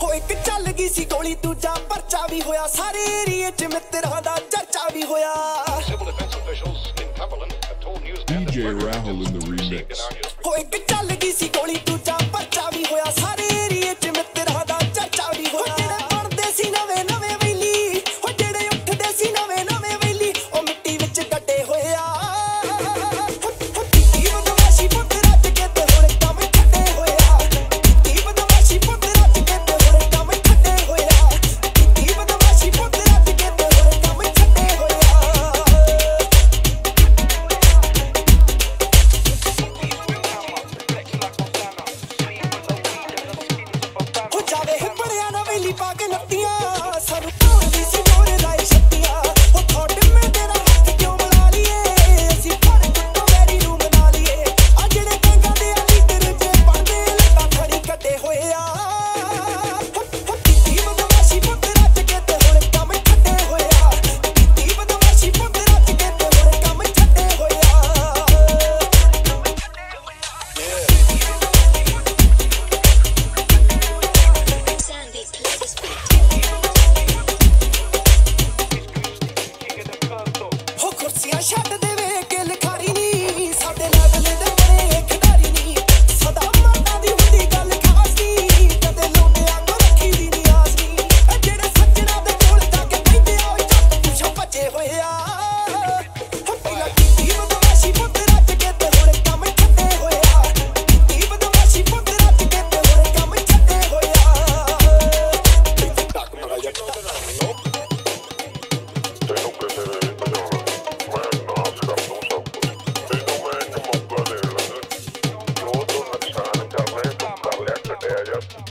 ਹੋ ਇੱਕ ਚੱਲ ਗਈ ਸੀ ਗੋਲੀ ਦੂਜਾ ਪਰਚਾ ਵੀ ਹੋਇਆ ਸਾਰੇ ਏਰੀਏ 'ਚ ਮਿੱਤਰਾਂ ਦਾ ਚਰਚਾ ਵੀ ਹੋਇਆ DJ Rahul in the remix. ਹੋ ਇੱਕ ਚੱਲ ਗਈ ਸੀ ਗੋਲੀ ਦੂਜਾ ਪਰਚਾ ਵੀ ਹੋਇਆ ਸਾਰੇ ਏਰੀਏ 'ਚ ਮਿੱਤਰਾਂ ਦਾ ਚਰਚਾ ਵੀ ਹੋਇਆ ਜਿਹੜੇ ਬਣਦੇ ਸੀ ਨਵੇਂ ਨਵੇਂ ਵੈਲੀ ਹੋ ਜਿਹੜੇ ਉੱਠਦੇ ਸੀ ਨਵੇਂ ਨਵੇਂ ਵੈਲੀ ਉਹ ਮਿੱਟੀ ਵਿੱਚ ਗੱਡੇ ਹੋਇਆ ਕੀ ਬਦਮਾਸ਼ੀ ਪੁੱਤ ਰੱਜ ਕੇ ਤੇ ਹੁਣ ਕੰਮ ਛੱਡੇ ਹੋਇਆ ਕੀ ਬਦਮਾਸ਼ੀ ਪੁੱਤ ਰੱਜ ਕੇ ਤੇ ਹੁਣ ਕੰਮ ਛੱਡੇ ਹੋਇਆ ਕੀ ਬਦਮਾਸ਼ੀ ਪੁੱਤ ਰੱਜ ਕੇ ਤੇ ਹੁਣ ਕੰਮ ਛੱਡੇ ਹੋਇਆ ਹੋ ਜਾਵੇ ਬੜਿਆ ਨਾ ਵੈਲੀ ਪਾ ਕੇ ਨੱਤੀਆਂ ਸਭ ਤੋੜਦੀ ਸੀ ਮੋਰੇ ਲਾਈ ਛੱਤੀਆਂ ਉਹ ਥੋੜੇ ਮੈਂ ਤੇਰਾ ਹੱਥ ਕਿਉਂ ਬਣਾ ਲਈਏ ਅਸੀਂ ਫੜ ਕੁੱਟੋ ਵੈਰੀ ਨੂੰ ਬਣਾ ਲਈਏ ਆ ਜਿਹੜੇ ਗੰਗਾ ਦੇ ਲੀਡਰ ਜੇ ਪੜਦੇ ਲੱਤਾਂ ਖੜੀ ਕੱਢੇ ਹੋਏ ਆ ਕੀ ਬਦਮਾਸ਼ੀ ਪੁੱਤ ਰੱਜ ਕੇ ਤੇ ਹੁਣ ਕੰਮ ਛੱਡੇ ਹੋਇਆ ਕੀ ਬਦਮਾਸ਼ੀ ਪੁੱਤ ਰੱਜ ਕੇ ਤੇ ਹੁਣ ਕੰਮ ਛੱਡੇ ਹੋਇਆ Sandy, play this beat. ਹੋ ਕੁਰਸੀਆਂ ਛੱਡ ਦੇਵੇ ਕਿ ਲਿਖਾਰੀ ਨੀ ਸਾਡੇ ਲੈਵਲ ਦੇ ਬੜੇ ਖਿਡਾਰੀ ਨੀ ਸਦਾ ਮਰਦਾਂ ਦੀ ਹੁੰਦੀ ਗੱਲ ਖਾਸ ਨੀ ਕਦੇ ਲੋਟਿਆਂ ਤੋਂ ਰੱਖੀ ਦੀ ਨੀ ਆਸ ਨੀ ਇਹ ਜਿਹੜੇ ਸੱਜਣਾ ਦੇ ਕੋਲ ਜਾ ਕੇ ਕਹਿੰਦੇ ਆ ਓਏ ਜੱਟ ਪਿੱਛੋਂ ਭੱਜੇ ਹੋਏ ਆ ਪਹਿਲਾਂ ਕੀ ਬਦਮਾਸ਼ੀ ਪੁੱਤ ਰੱਜ ਕੇ ਤੇ ਹੁਣ ਕੰਮ ਛੱਡੇ ਹੋਇਆ ਕੀ ਬਦਮਾਸ਼ੀ ਪੁੱਤ ਰੱਜ ਕੇ ਤੇ ਹੁਣ ਕੰਮ ਛੱਡੇ ਹੋਇਆ ਤੈਨੂੰ ਕਿਸੇ ਨੇ ਨਹੀਂ ਬਚਾਉਣਾ ਮੈਂ ਨਾਸ ਕਰ ਦੂੰ ਸਭ ਕੁਝ ਤੈਨੂੰ ਮੈਂ ਇੱਕ ਮੌਕਾ ਦੇਣ ਲੱਗਾ ਜੋ ਤੂੰ ਨੁਕਸਾਨ ਕਰਨਾ ਹੈ ਤੂੰ ਕਰ ਲਿਆ ਕੱਟਿਆ ਜਾ